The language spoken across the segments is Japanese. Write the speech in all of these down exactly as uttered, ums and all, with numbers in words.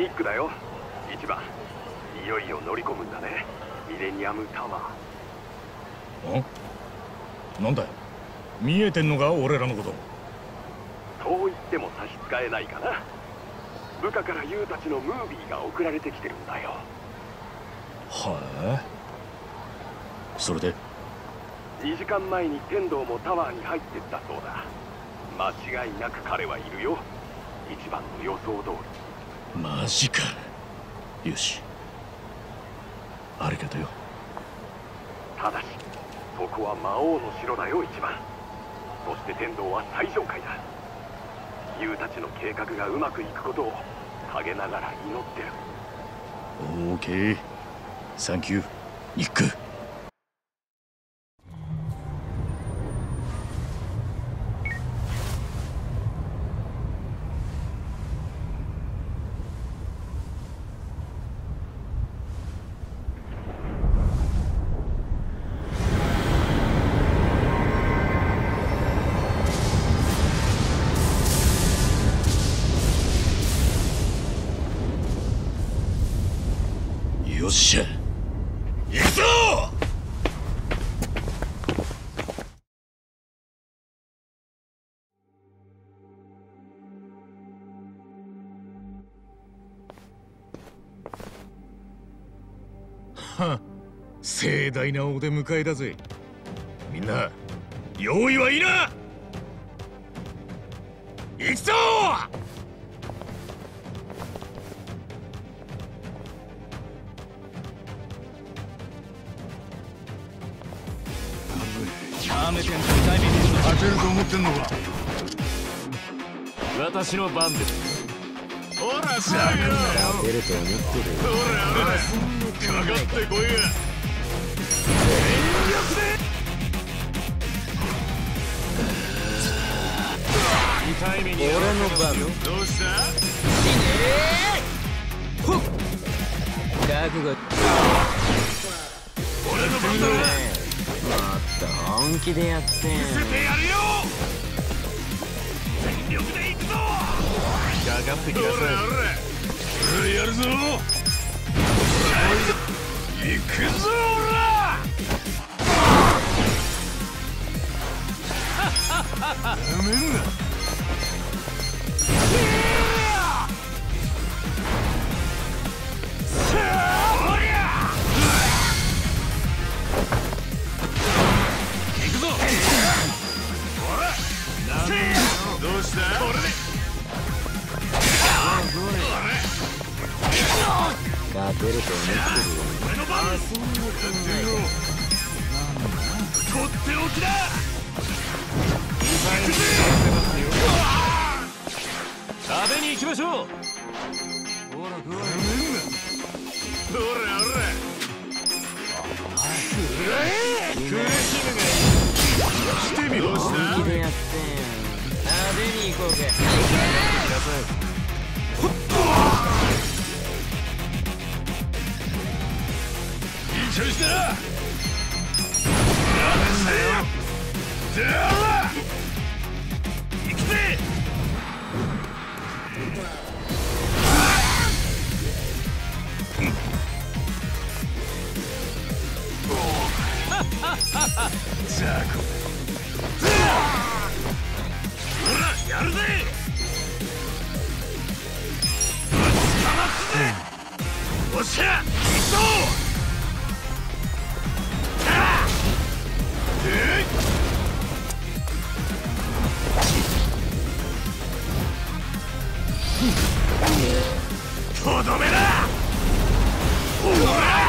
ニックだよ。一番、いよいよ乗り込むんだね、ミレニアムタワー。ん？なんだよ、見えてんのか俺らのこと。 そう言っても差し支えないかな。部下からユウたちのムービーが送られてきてるんだよ。 はあ。それでにじかんまえに天道もタワーに入ってったそうだ。間違いなく彼はいるよ、一番の予想通り。 マジか。よし、ありがとよ。 ただしそこは魔王の城だよ、一番。そして天道は最上階だ。ユウたちの計画がうまくいくことを陰ながら祈ってる。 オーケー、サンキューニック。よっしゃ、行くぞ。は、盛大なお出迎えだぜ。みんな用意はいいな。行くぞ。 勝てると思ってんのか。 私の番です。 ほらさあよ、 出ると思ってる。 ほらほら、かかってこいや。全力で。 痛い目に。 俺の番。どうした？ ほっ。覚悟。 俺の番だ。 もっと本気でやって見せてやるよ。全力で行くぞ。 かかってきなさい。 ほらほら、俺やるぞ。行くぞほら。やめんな。どうした？これで。 勝てると思ってるよ。 俺の番。とっておきだ。 食べに行きましょう。ほらほらほら。 苦しむがいい。 してみろ。 本気でやって食べに行こうか。 いい調子だ。やめんなよ。じゃあ行くぜ。ザコ。ほらやるぜ。ぶちかますぜ。おっしゃ、行くぞ。とどめだ。ほら。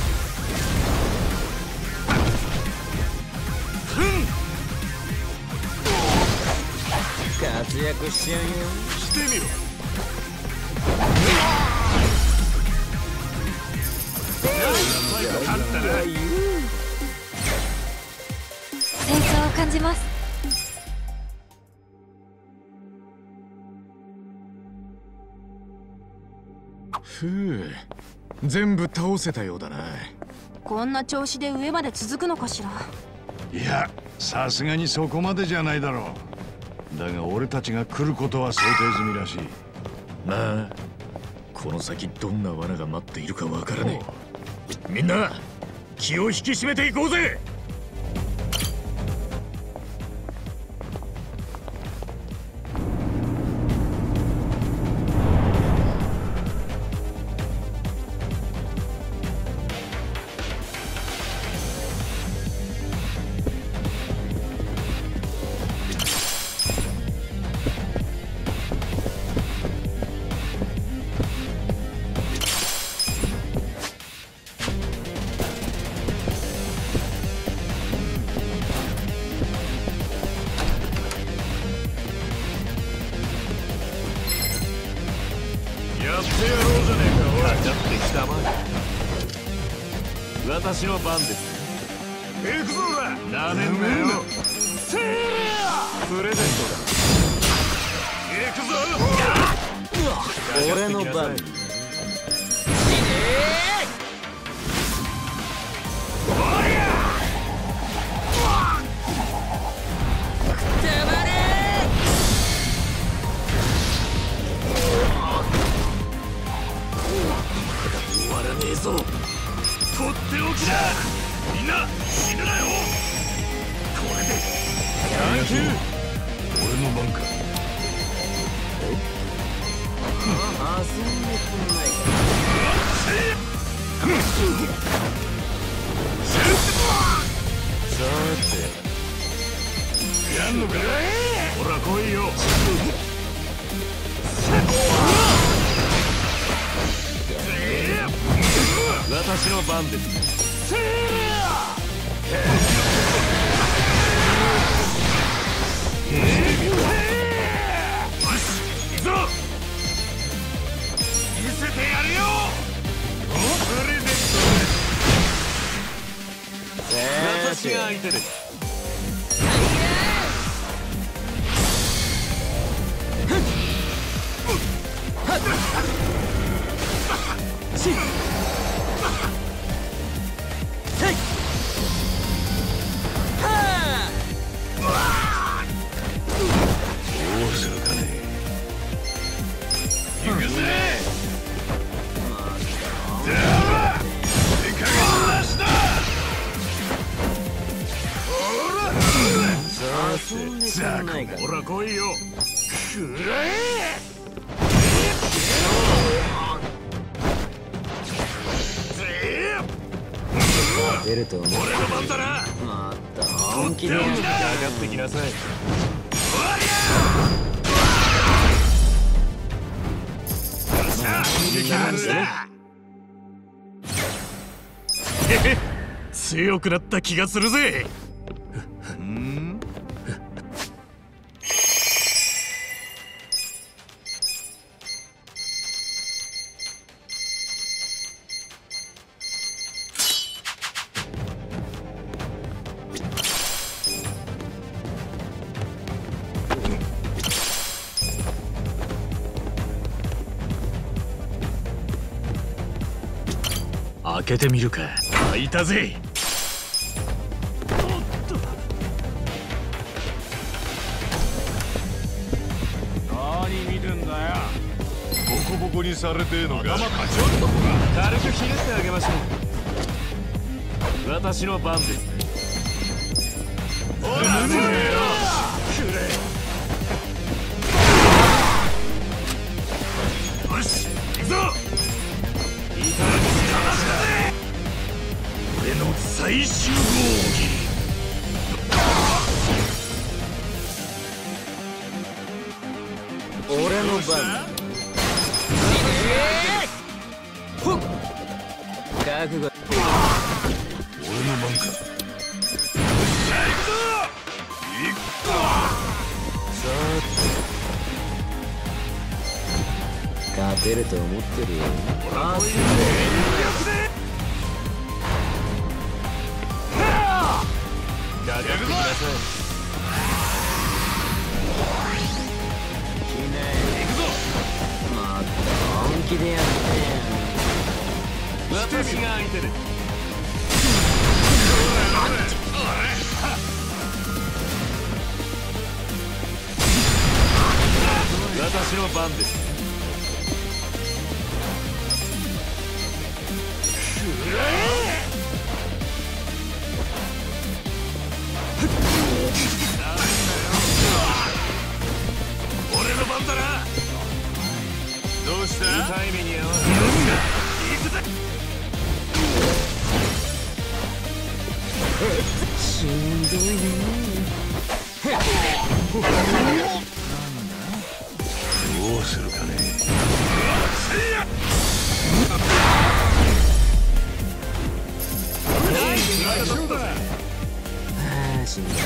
活躍しちゃうよ。 してみろ。勝ったな。 戦争を感じます。 ふう、全部倒せたようだな。 こんな調子で上まで続くのかしら。 いや、さすがにそこまでじゃないだろう。だが俺たちが来ることは想定済みらしい。 まあこの先どんな罠が待っているかわからねえ。みんな気を引き締めていこうぜ。 私の番です。 行くぞほら。 なめんなよ。せープレゼントだ。行くぞ。俺の番。 終わらねえぞ。とっておきだ。みんな死ぬなよ。これでサンキュー。 俺の番か。 遊んでくんないか。さてやんのか。ほら来いよ。私の番です。 いぞ。見せてやるよ。プレゼント。 私が相手です。ほら来いよ。くらえ。出ると思う。俺の番だな。また本気で上がってきなさい。 強くなった気がするぜ。開けてみるか。開いたぜ。 何見てんだよ。ボコボコにされてえのか。 頭かちょっと軽くひねってあげましょう。私の番です。おらねえよ。くれ。 よし行くぞ。俺の最終奥義。 俺の番。ほっ。覚悟。 俺の番か。さあ行くぞ。行くぞ。 さて勝てると思ってるよ。ああ、すげえ。かかってください。きれい。行くぞ。また本気でやって。私が相手です。私の番です。 番だな。 どうした？ 痛い目に遭わない。行くぜ。 しんどいね。 どうするかね。 ああ、しんどい。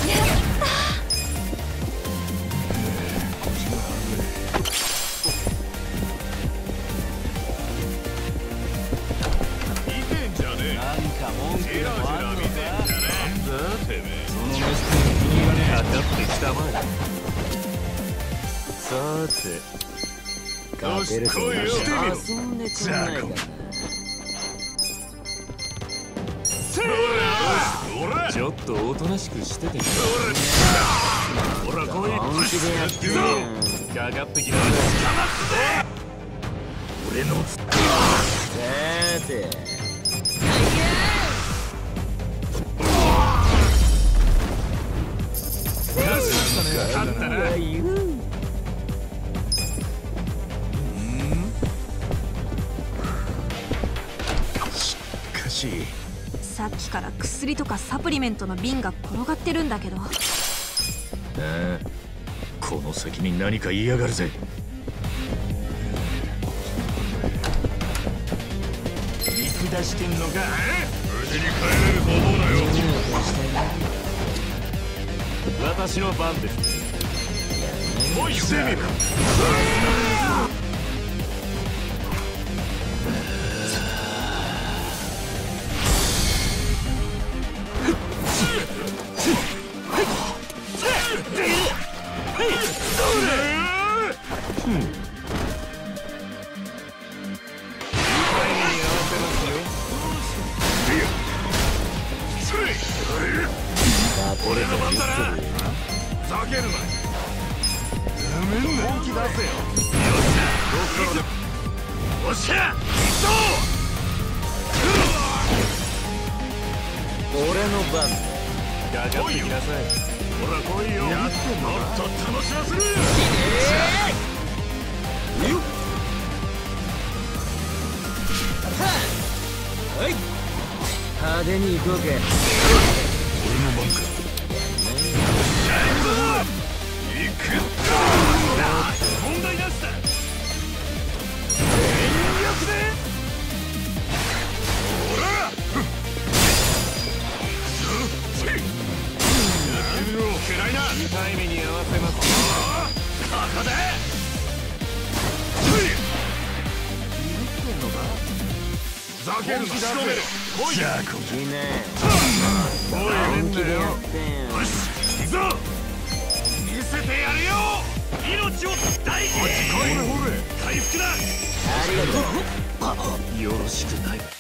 さて、勝てると思う。遊んでくんないかな。 ちょっとおとなしくしててみろ。ほら来い。 本気でやってるやん。 かかってきな。俺のさて、 勝ったな。 さっきから薬とかサプリメントの瓶が転がってるんだけど。 ああ、この先に何か言いやがるぜ。 見下してんのか。 無事に帰れると思うなよ。 私の番ですね。 おい、セミだ。 俺の番だな。ふざけるな。本気出せよ。よっしゃ。おっしゃ。行くぞ。 俺の番だ。かかってきなさい。ほら来いよ。やってんの。もっと楽しませる。 よっ。はい。派手に行こうか。 俺の番か。行く。 問題なしだ。全力で。ほら。暗いな。痛い目に合わせます。ここで。ふざけるな。しろめろ。来い。 じゃあこいいね。 本気でやってんよ。 よし、行くぞ。見せてやるよ。命を大事に。回復だ。 ありがとう。 よろしくない。